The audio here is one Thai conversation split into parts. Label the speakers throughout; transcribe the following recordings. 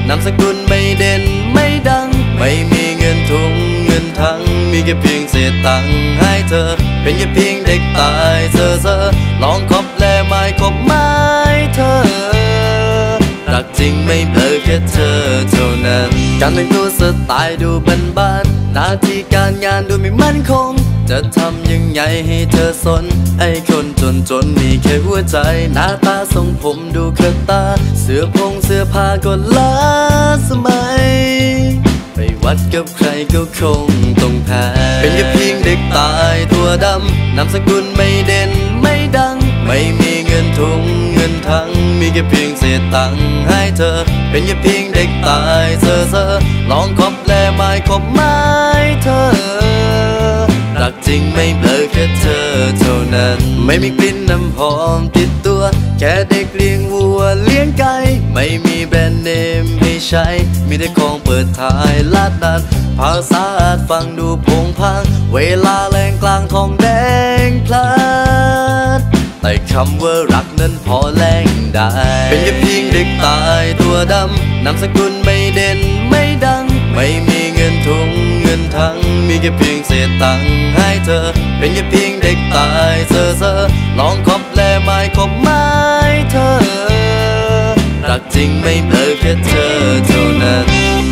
Speaker 1: นามสกุลไม่เด่นไม่ดังไม่มีเงินทุงเงินทั้งมีแค่เพียงเศษตังค์ให้เธอเป็นแค่เพียงเด็กตายเซ่อลองคบและไม่คบไม่เธอรักจริงไม่เบลอแค่เธอเท่านั้นการแต่งตัวสไตล์ดูบ้านๆหน้าที่การงานดูไม่มั่นคงจะทำยังไงให้เธอสนไอ้คนจนมีแค่หัวใจหน้าตาทรงผมดูเครื่องตาเสื้อผ้าก็ล้าสมัยไปวัดกับใครก็คงต้องแพ้เป็นแค่เพียงเด็กตายตัวดำนามสกุลไม่เด่นไม่ดังไม่มีเงินทุงเงินทั้งมีแค่เพียงเศษตังค์ให้เธอเป็นแค่เพียงเด็กตายเซ่อลองคบและไม่คบไม่เธอรักจริงไม่เบลอแค่เธอเท่านั้นไม่มีกลิ่นน้ำหอมติดตัวแค่เด็กเลี้ยงวัวเลี้ยงไก่ไม่มีแบรนด์เนมให้ใช้มีแต่ของเปิดท้ายลาดนัดภาษาฟังดูโผงพังเวลาแรงกลางทองแดงพลัดแต่คำว่ารักนั้นพอแรงได้เป็นแค่เพียงเด็กตายตัวดำนามสกุลไม่เด่นไม่ดังไม่มีเงินทุงเงินทั้งมีแค่เพียงเศษตังค์ให้เธอเป็นแค่เพียงเด็กตายเซ่อลองคบและไม่คบไม่เธอรักจริงไม่เบลอแค่เธอเท่านั้น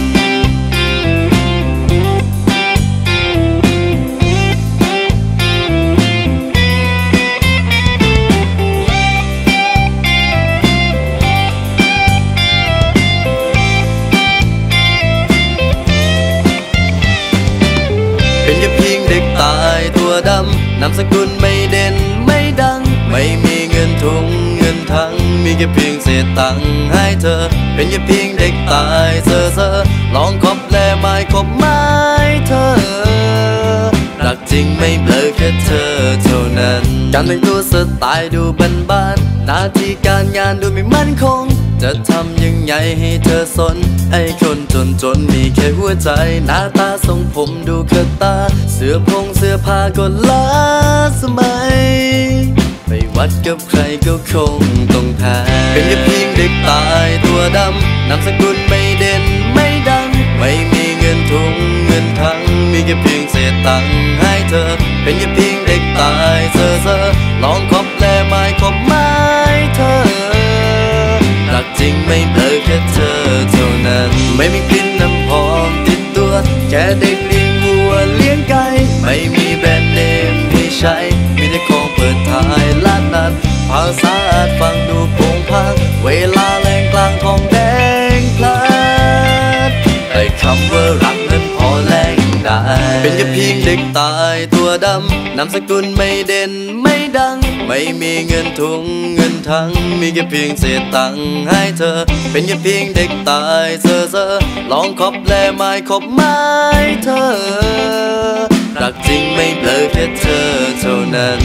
Speaker 1: เป็นแค่เพียงเด็กตายตัวดำนามสกุลไม่เด่นไม่ดังไม่มีเงินทุงเงินทั้งมีแค่เพียงเศษตังค์ให้เธอเป็นแค่เพียงเด็กตายเซ่อลองคบและไม่คบไม่เธอรักจริงไม่เบลอแค่เธอเท่านั้นการแต่งตัวสไตล์ดูบ้านๆหน้าที่การงานดูไม่มั่นคงจะทำยังไงให้เธอสนไอ้คนจนมีแค่หัวใจหน้าตาทรงผมดูเครื่องตาเสื้อผ้าก็ล้าสมัยไปวัดกับใครก็คงต้องแพ้เป็นแค่เพียงเด็กตายตัวดำนามสกุลไม่เด่นไม่ดังไม่มีเงินทุงเงินทั้งมีแค่เพียงเศษตังค์ให้เธอเป็นแค่เพียงเด็กตายเซ่อลองคบและไม่คบไม่เธอรักจริงไม่เบลอแค่เธอเท่านั้นไม่มีกลิ่นน้ำหอมติดตัวแค่เด็กเลี้ยงวัวเลี้ยงไก่ไม่มีแบรนด์เนมให้ใช้มีแต่ของเปิดท้ายลาดนัดภาษาฟังดูโผงพังเวลาแรงกลางทองแดงพลัดแต่คำว่ารักนั้นพอแรงได้เป็นแค่เพียงเด็กตายตัวดำนามสกุลไม่เด่นไม่ดังไม่มีเงินทุงเงินทั้งมีแค่เพียงเศษตังค์ให้เธอเป็นแค่เพียงเด็กตายเซ่อลองคบและไม่คบไม่เธอรักจริงไม่เบลอแค่เธอเท่านั้น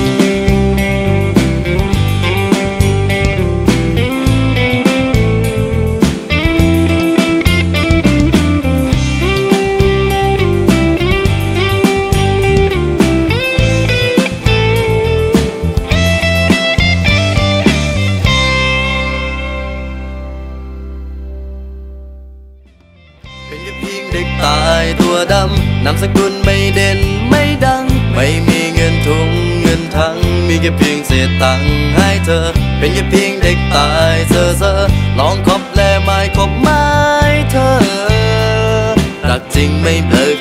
Speaker 1: เป็นแค่เพียงเด็กตายตัวดำนามสกุลไม่เด่นไม่ดังไม่มีเงินทุงเงินทั้งมีแค่เพียงเศษตังค์ให้เธอเป็นแค่เพียงเด็กตายเซ่อลองคบและไม่คบไม่เธอรักจริงไม่เบลอ